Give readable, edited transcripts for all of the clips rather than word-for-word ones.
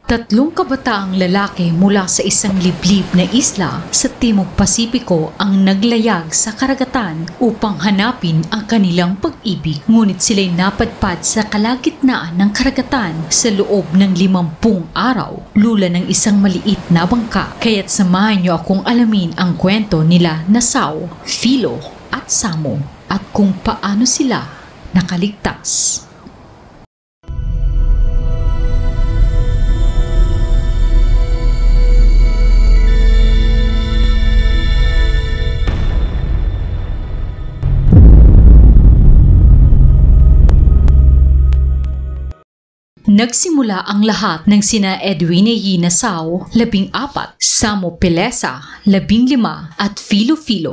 Tatlong kabataang lalaki mula sa isang liblib na isla sa Timog Pasipiko ang naglayag sa karagatan upang hanapin ang kanilang pag-ibig. Ngunit sila'y napadpad sa kalagitnaan ng karagatan sa loob ng 50 araw, lula ng isang maliit na bangka. Kaya't samahan niyo akong alamin ang kwento nila Nassau, Philo at Samo at kung paano sila nakaligtas. Nagsimula ang lahat ng sina Edwin E. Nassau, 14, Samo Pelesa, 15, at Philo,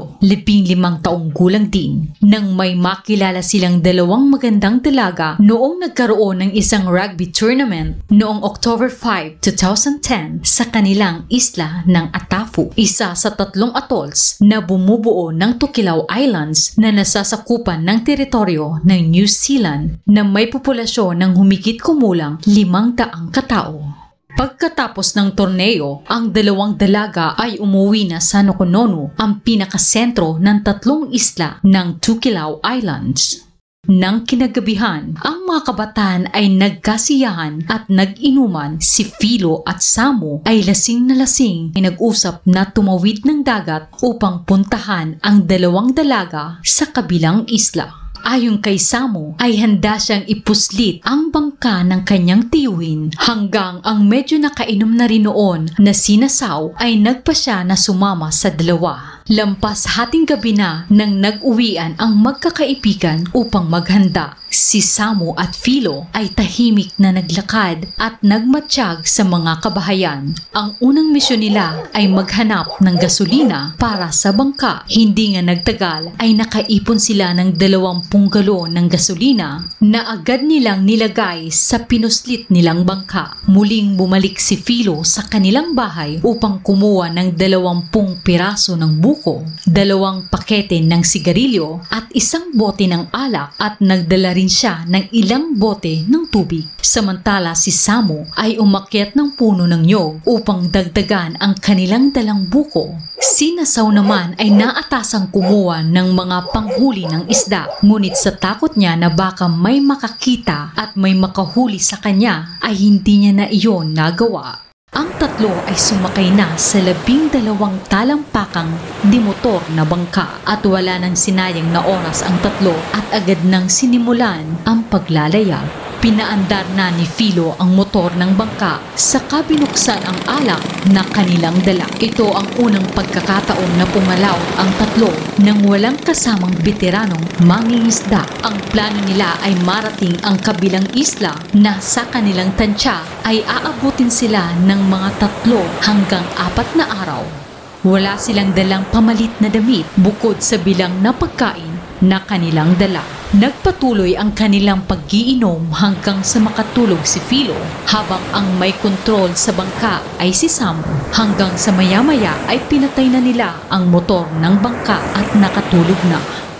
15 taong gulang din, nang may makilala silang dalawang magandang dalaga noong nagkaroon ng isang rugby tournament noong October 5, 2010 sa kanilang isla ng Atafu, isa sa 3 atolls na bumubuo ng Tokelau Islands na nasasakupan ng teritoryo ng New Zealand na may populasyon ng humigit kumulang 500 katao. Pagkatapos ng torneo, ang dalawang dalaga ay umuwi na sa Nuku-Nonu, ang pinakasentro ng 3 isla ng Tokelau Islands. Nang kinagabihan, ang mga kabataan ay nagkasiyahan at nag-inuman. Si Philo at Samo ay lasing na lasing ay nag-usap na tumawid ng dagat upang puntahan ang dalawang dalaga sa kabilang isla. Ayon kay Samo ay handa siyang ipuslit ang bangka ng kanyang tiyuhin hanggang ang medyo nakainom na rin noon na si Nassau ay nagpasya na sumama sa dalawa. Lampas hating gabi na nang nag-uwian ang magkakaibigan upang maghanda. Si Samo at Philo ay tahimik na naglakad at nagmatsyag sa mga kabahayan. Ang unang misyon nila ay maghanap ng gasolina para sa bangka. Hindi nga nagtagal ay nakaipon sila ng 20 galon ng gasolina na agad nilang nilagay sa pinuslit nilang bangka. Muling bumalik si Philo sa kanilang bahay upang kumuha ng 20 piraso ng buko, 2 pakete ng sigarilyo at 1 bote ng alak at nagdala rin siya ng ilang bote ng tubig. Samantala si Samo ay umakyat ng puno ng nyog upang dagdagan ang kanilang dalang buko. Si Nassau naman ay naatasang kumuha ng mga panghuli ng isda, ngunit sa takot niya na baka may makakita at may makahuli sa kanya ay hindi niya na iyon nagawa. Ang 3 ay sumakay na sa 12 talampakang dimotor na bangka at wala nang sinayang na oras ang 3 at agad nang sinimulan ang paglalayag. Pinaandar na ni Philo ang motor ng bangka saka binuksan ang alak na kanilang dala. Ito ang unang pagkakataon na pumalaw ang 3 nang walang kasamang veteranong mangingisda. Ang plano nila ay marating ang kabilang isla na sa kanilang tansya ay aabutin sila ng mga 3 hanggang 4 na araw. Wala silang dalang pamalit na damit bukod sa bilang na pagkain na kanilang dala. Nagpatuloy ang kanilang pag-iinom hanggang sa makatulog si Philo habang ang may kontrol sa bangka ay si Samo. Hanggang sa maya-maya ay pinatay na nila ang motor ng bangka at nakatulog na.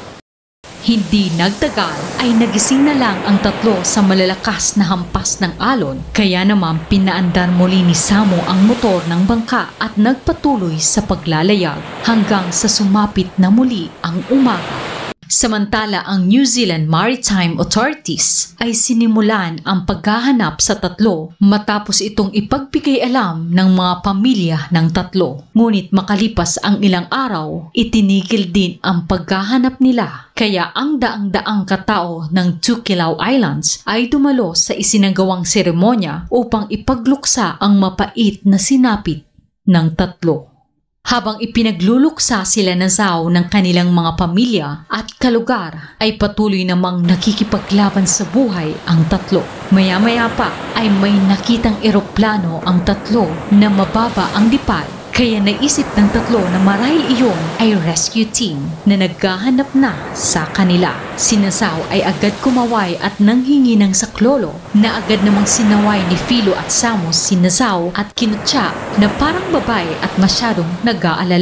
Hindi nagtagal ay nagising na lang ang 3 sa malalakas na hampas ng alon, kaya naman pinaandar muli ni Samo ang motor ng bangka at nagpatuloy sa paglalayag hanggang sa sumapit na muli ang umaga. Samantala ang New Zealand Maritime Authorities ay sinimulan ang paghahanap sa 3 matapos itong ipagbigay alam ng mga pamilya ng 3. Ngunit makalipas ang ilang araw, itinigil din ang paghahanap nila. Kaya ang daang-daang katao ng Tokelau Islands ay dumalo sa isinagawang seremonya upang ipagluksa ang mapait na sinapit ng 3. Habang ipinagluluksa sila Nassau ng kanilang mga pamilya at kalugar, ay patuloy namang nakikipaglaban sa buhay ang 3. Maya-maya pa ay may nakitang eroplano ang 3 na mababa ang lipad. Kaya naisip ng 3 na marahil iyon ay rescue team na naghahanap na sa kanila. Si Nassau ay agad kumaway at nanghingi ng saklolo na agad namang sinaway ni Philo at Samo si Nassau at kinutya na parang babae at masyadong nag-aalala.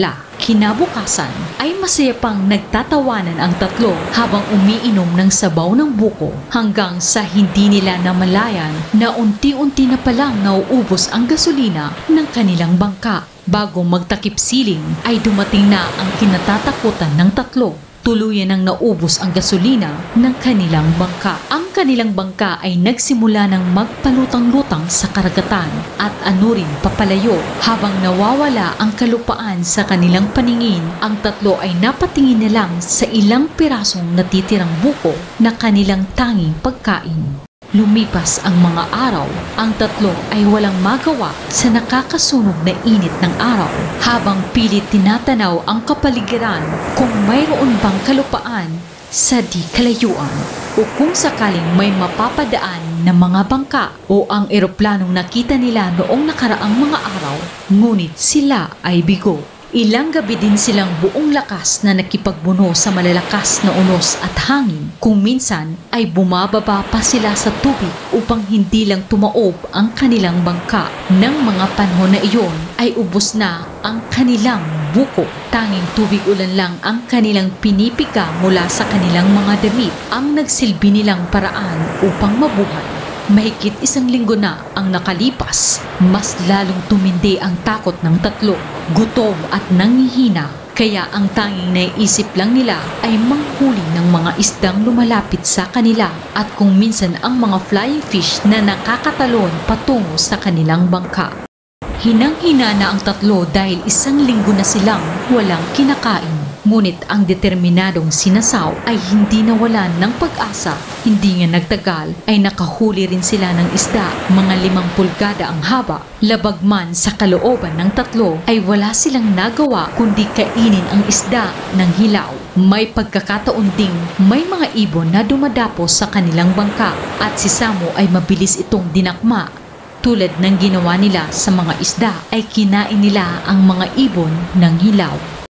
Kinabukasan ay masaya pang nagtatawanan ang tatlo habang umiinom ng sabaw ng buko hanggang sa hindi nila namalayan na unti-unti na palang nauubos ang gasolina ng kanilang bangka. Bago magtakip siling ay dumating na ang kinatatakutan ng tatlo. Tuluyan nang naubos ang gasolina ng kanilang bangka. Ang kanilang bangka ay nagsimula ng magpalutang-lutang sa karagatan at anurin papalayo. Habang nawawala ang kalupaan sa kanilang paningin, ang tatlo ay napatingin na lang sa ilang pirasong natitirang buko na kanilang tanging pagkain. Lumipas ang mga araw, ang tatlo ay walang magawa sa nakakasunog na init ng araw habang pilit tinatanaw ang kapaligiran kung mayroon bang kalupaan sa di kalayuan o kung sakaling may mapapadaan na mga bangka o ang eroplanong nakita nila noong nakaraang mga araw, ngunit sila ay bigo. Ilang gabi din silang buong lakas na nakipagbuno sa malalakas na unos at hangin. Kung minsan ay bumababa pa sila sa tubig upang hindi lang tumaob ang kanilang bangka. Nang mga panahon na iyon ay ubos na ang kanilang buko. Tanging tubig ulan lang ang kanilang pinipiga mula sa kanilang mga damit, ang nagsilbi nilang paraan upang mabuhay. Mahigit 1 linggo na ang nakalipas, mas lalong tumindi ang takot ng tatlo. Gutom at nangihina, kaya ang tanging naiisip lang nila ay manghuli ng mga isdang lumalapit sa kanila at kung minsan ang mga flying fish na nakakatalon patungo sa kanilang bangka. Hinang-hina na ang tatlo dahil 1 linggo na silang walang kinakain. Ngunit ang determinadong sinasaw ay hindi nawalan ng pag-asa. Hindi nga nagtagal ay nakahuli rin sila ng isda, mga 5 pulgada ang haba. Labag man sa kalooban ng tatlo ay wala silang nagawa kundi kainin ang isda ng hilaw. May pagkakataon ding may mga ibon na dumadapo sa kanilang bangka at si Samo ay mabilis itong dinakma. Tulad ng ginawa nila sa mga isda ay kinain nila ang mga ibon ng hilaw.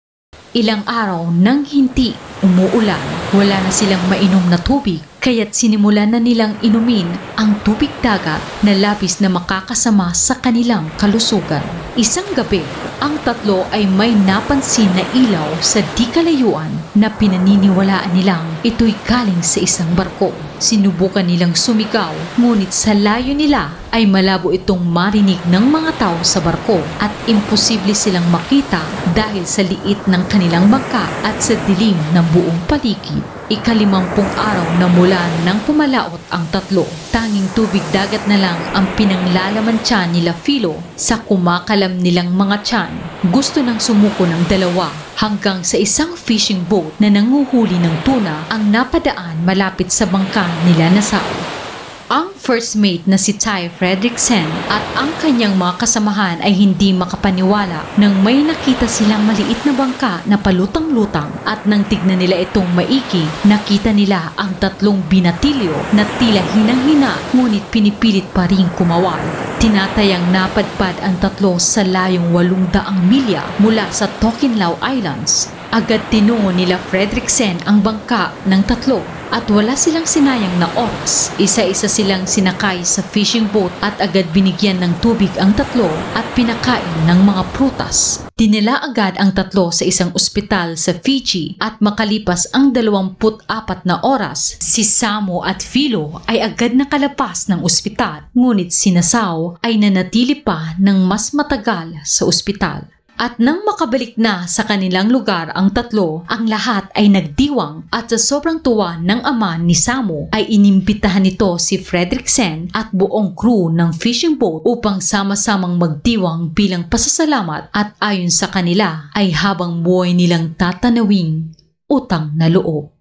Ilang araw nang hindi umuulan, wala na silang mainom na tubig, kaya't sinimulan na nilang inumin ang tubig dagat na labis na makakasama sa kanilang kalusugan. Isang gabi, ang tatlo ay may napansin na ilaw sa di kalayuan na pinaniniwalaan nilang ito'y galing sa isang barko. Sinubukan nilang sumigaw, ngunit sa layo nila ay malabo itong marinig ng mga tao sa barko at imposible silang makita dahil sa liit ng kanilang bangka at sa dilim ng buong paligid. 50 araw na mula nang pumalaot ang tatlo. Tanging tubig dagat na lang ang pinanglalaman tiyan nila Philo sa kumakalam nilang mga tiyan. Gusto nang sumuko ng dalawa hanggang sa isang fishing boat na nanguhuli ng tuna ang napadaan malapit sa bangka nila Nassau. Ang first mate na si Ty Fredricksen at ang kanyang mga kasamahan ay hindi makapaniwala nang may nakita silang maliit na bangka na palutang-lutang at nang tignan nila itong maiki, nakita nila ang 3 binatilyo na tila hinang-hina ngunit pinipilit pa rin kumawal. Tinatayang napadpad ang tatlo sa layong 800 milya mula sa Tokelau Islands. Agad tinungo nila Fredricksen ang bangka ng tatlo at wala silang sinayang na oras. Isa-isa silang sinakay sa fishing boat at agad binigyan ng tubig ang tatlo at pinakain ng mga prutas. Dinala agad ang tatlo sa isang ospital sa Fiji at makalipas ang 24 na oras, si Samo at Philo ay agad nakalapas ng ospital, ngunit si Nassau ay nanatili pa ng mas matagal sa ospital. At nang makabalik na sa kanilang lugar ang tatlo, ang lahat ay nagdiwang at sa sobrang tuwa ng ama ni Samo ay inimbitahan nito si Fredricksen at buong crew ng fishing boat upang sama-samang magdiwang bilang pasasalamat at ayon sa kanila ay habang buhay nilang tatanawing utang na loob.